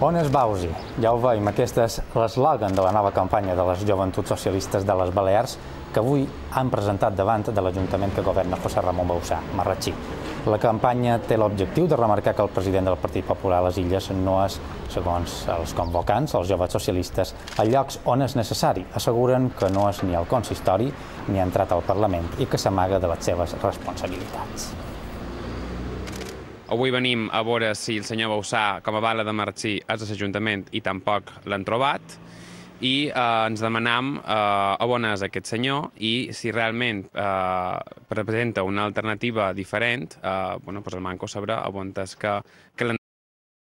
On és Bausi? Ja ho veiem, aquest és l'eslògan de la nova campanya de les Joventuts Socialistes de les Balears que avui han presentat davant de l'Ajuntament que governa José Ramon Bauzá, Marratxí. La campanya té l'objectiu de remarcar que el president del Partit Popular a les Illes no és, segons els convocants, els joves socialistes, a llocs on és necessari. Asseguren que no és ni al consistori ni ha entrat al Parlament i que s'amaga de les seves responsabilitats. Avui venim a veure si el senyor Bauzá, com a bala de Marratxí, és a l'Ajuntament i tampoc l'han trobat, i ens demanam on és aquest senyor i si realment presenta una alternativa diferent, el manco sabrà on és que l'han